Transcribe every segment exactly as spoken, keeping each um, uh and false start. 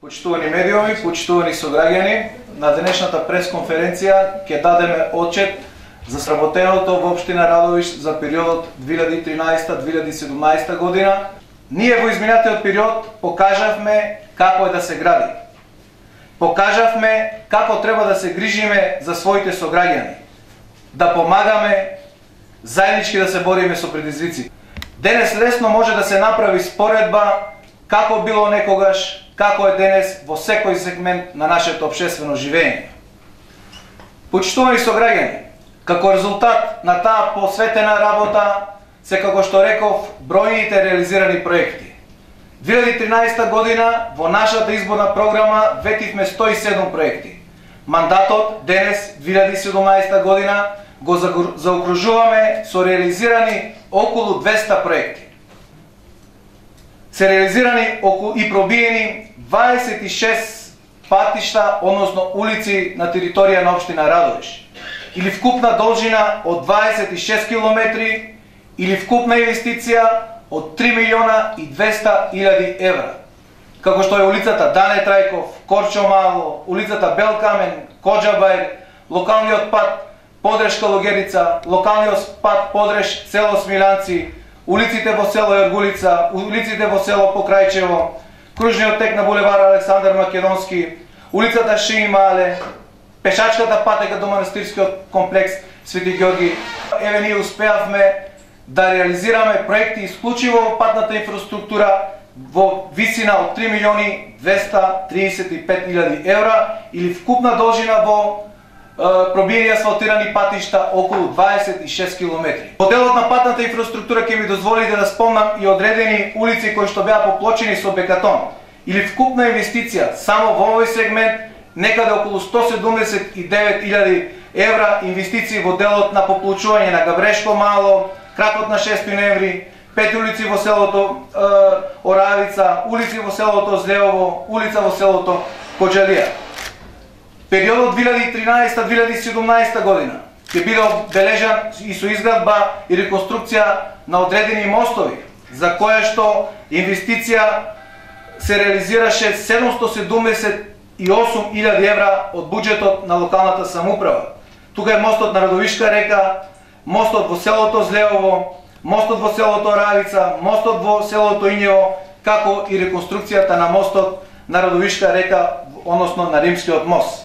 Почитувани медиуми, почитувани сограѓани, на денешната пресконференција ќе дадеме отчет за сработеното во општина Радовиш за периодот две илјади и тринаесета - две илјади и седумнаесета година. Ние во изминатиот период покажавме како е да се гради. Покажавме како треба да се грижиме за своите сограѓани, да помагаме, заеднички да се бориме со предизвици. Денес лесно може да се направи споредба како било некогаш, како е денес во секој сегмент на нашето општествено живење. Почитувани сограѓани, како резултат на таа посветена работа се, како што реков, бројните реализирани проекти. две илјади и тринаесета година во нашата изборна програма ветивме сто и седум проекти. Мандатот денес, две илјади и седумнаесета година, го заокружуваме со реализирани околу двеста проекти. Се реализирани и пробиени дваесет и шест патишта, односно улици на територија на општина Радовиш, или вкупна должина од дваесет и шест километри, или вкупна инвестиција од три милиона и двеста илјади евра. Како што е улицата Дане Трајков, Корчо Мало, улицата Белкамен, Коџабајр, локалниот пат Подрешка Логерица, локалниот пат Подреш село Смиланци, улиците во село Јаргулица, улиците во село Покрајчево, кружниот тек на булевар Александар Македонски, улицата Шии Мале, пешачката патека до манастирскиот комплекс Свети Ѓорги. Еве ние успеавме да реализираме проекти исклучиво во патната инфраструктура во висина од три милиони двеста триесет и пет илјади евра, или вкупна должина во пробиени асфалтирани патишта околу дваесет и шест километри. Во делот на патната инфраструктура ќе ми дозволите да спомнам и одредени улици кои што беа поплочени со бекатон, или вкупна инвестиција само во овој сегмент некаде околу сто седумдесет и девет илјади евра инвестиции во делот на поплочување на Габрешко Мало, кракот на шести ноември, пет улици во селото е, Оравица, улици во селото Злеово, улица во селото Коџалија. Периодот две илјади и тринаесета - две илјади и седумнаесета година ќе биде обележан и со изградба и реконструкција на одредени мостови, за која што инвестиција се реализираше седумсто седумдесет и осум илјади евра од буџетот на локалната самоуправа. Тука е мостот на Радовишка река, мостот во селото Злеово, мостот во селото Оравица, мостот во селото Ињево, како и реконструкцијата на мостот на Радовишка река, односно на Римскиот мост.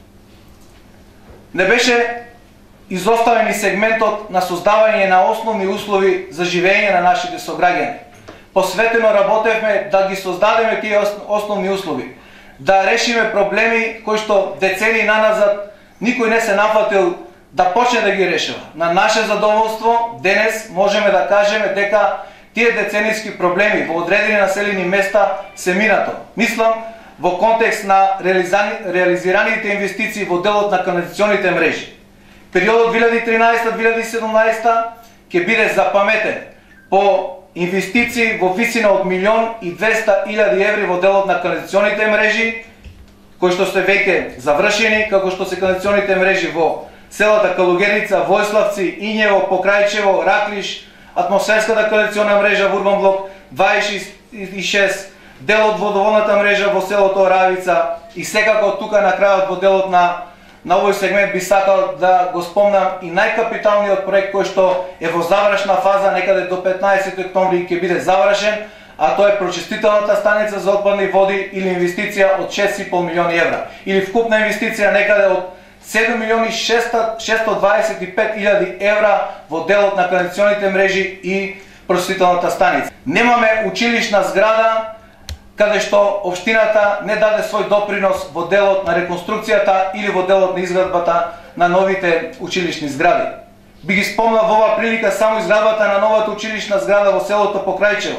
Не беше изоставен и сегментот на создавање на основни услови за живење на нашите сограѓани. Посветено работевме да ги создадеме тие основни услови, да решиме проблеми кои што децени наназад никој не се нафатил да почне да ги решава. На наше задоволство денес можеме да кажеме дека тие децениски проблеми во одредени населени места се минато. Мислам во контекст на реализираните инвестиции во делот на канализационите мрежи. Периодот две илјади и тринаесета - две илјади и седумнаесета ќе биде запаметен по инвестиции во висина од милион и двеста илјади еври во делот на канализационите мрежи, кои што се веќе завршени, како што се канализационите мрежи во селата Калугерица, Војславци, Ињево, Покрајчево, Раклиш, атмосферската канализациона мрежа во урбан блок дваесет и шест, делот водоводната мрежа во селото Оравица, и секако тука на крајот во делот на на овој сегмент би сакал да го спомнам и најкапиталниот проект кој што е во завршна фаза, некаде до петнаесети октомври ќе биде завршен, а тоа е прочистителната станица за отпадни води, или инвестиција од шест и пол милиони евра, или вкупна инвестиција некаде од седум милиони шестстотини дваесет и пет илјади евра во делот на канализационите мрежи и прочистителната станица. Немаме училишна зграда каде што општината не даде свој допринос во делот на реконструкцијата или во делот на изградбата на новите училишни згради. Би ги спомнал во оваа прилика само изградбата на новата училишна зграда во селото Покрајчево,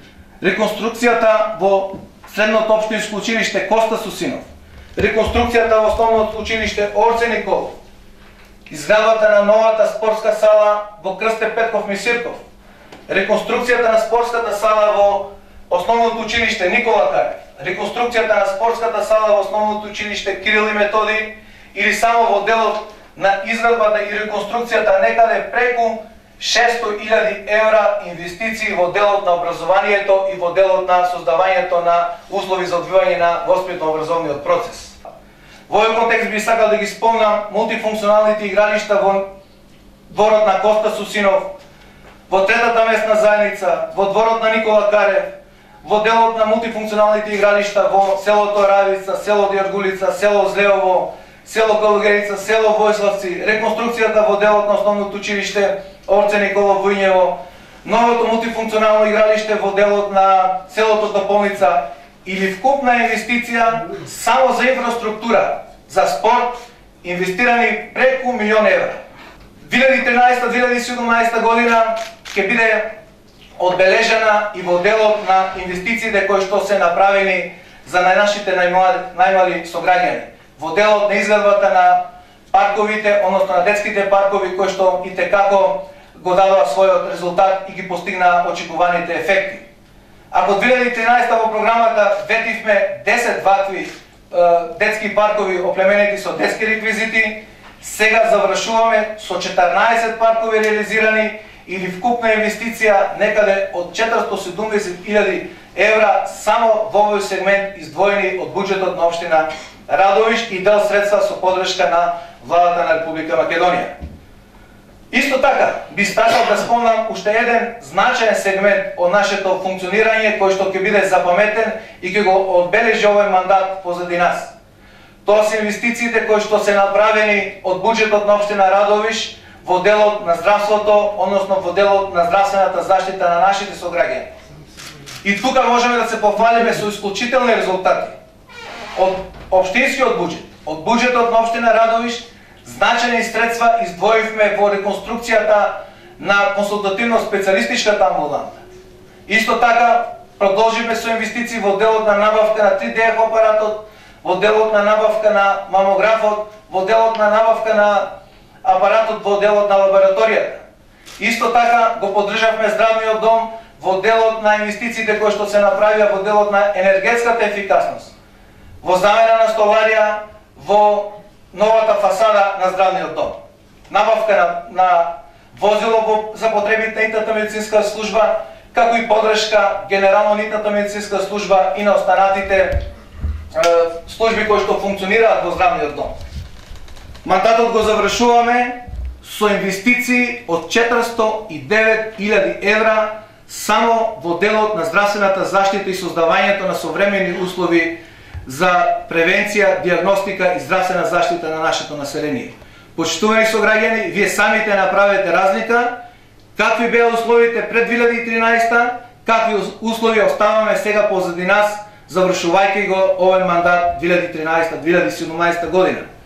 реконструкцијата во средното општинско училиште Коста Сусинов, реконструкцијата во основното училиште Орце Николов, изградбата на новата спортска сала во Крсте Петков Мисирков, реконструкцијата на спортската сала во основното училиште Никола Карев, реконструкцијата на спортската сала во основното училиште Кирил и Методи, или само во делот на изградбата и реконструкцијата некаде преку шестстотини илјади евра инвестиции во делот на образованието и во делот на создавањето на услови за одвивање на воспитно-образовниот процес. Во овој контекст би сакал да ги спомнам мултифункционалните игралишта во дворот на Коста Сусинов, во третата местна заедница, во дворот на Никола Карев, во делот на мултифункционалните игралишта во селото Равица, село Диаргулица, село Злеово, село Калугерица, село Војславци, реконструкцијата во делот на основното училиште Орце Никола Војнево, новото мултифункционално игралиште во делот на селото Тополница или вкупна инвестиција само за инфраструктура, за спорт, инвестирани преку милион евра. две илјади и тринаесета - две илјади и седумнаесета година ќе биде одбележана и во делот на инвестициите кои што се направени за нашите најмлади, најмали сограѓани. Во делот на изградбата на парковите, односно на детските паркови, кои што и текако го дадоа својот резултат и ги постигнаа очекуваните ефекти. Ако две илјади и тринаесета во програмата ветивме десет вакви е, детски паркови оплеменети со детски реквизити, сега завршуваме со четрнаесет паркови реализирани или вкупна инвестиција некаде од четиристотини и седумдесет илјади евра само во овој сегмент издвоени од буџетот на општина Радовиш и дел средства со подршка на владата на Република Македонија. Исто така, би сакал да спомнам уште еден значаен сегмент од нашето функционирање кој што ќе биде запаметен и ќе го одбележи овој мандат позади нас. Тоа се инвестициите кои што се направени од буџетот на општина Радовиш во делот на здравството, односно во делот на здравствената заштита на нашите сограѓани. И тука можеме да се пофалиме со исклучителни резултати. Од општинскиот буџет, од буџетот на општина Радовиш, значаени средства издвоивме во реконструкцијата на консултативно-специјалистичката амбуланта. Исто така, продолживме со инвестиции во делот на набавка на три Д Х апаратот, во делот на набавка на мамографот, во делот на набавка на апаратот во делот на лабораторијата. Исто така го поддржавме здравниот дом во делот на инвестициите кои што се направија во делот на енергетската ефикасност, во замена на столарија, во новата фасада на здравниот дом. Набавка на, на возило во за потребите на итната медицинска служба, како и подршка генерално на итната медицинска служба и на останатите е, служби кои што функционираат во здравниот дом. Мандатот го завршуваме со инвестиции од четиристотини и девет илјади евра само во делот на здравствената заштита и создавањето на современи услови за превенција, диагностика и здравствена заштита на нашето население. Почитувани сограѓани, вие самите направете разлика какви беа условите пред две илјади и тринаесета, какви услови оставаме сега позади нас, завршувајќи го овој мандат две илјади и тринаесета - две илјади и седумнаесета година.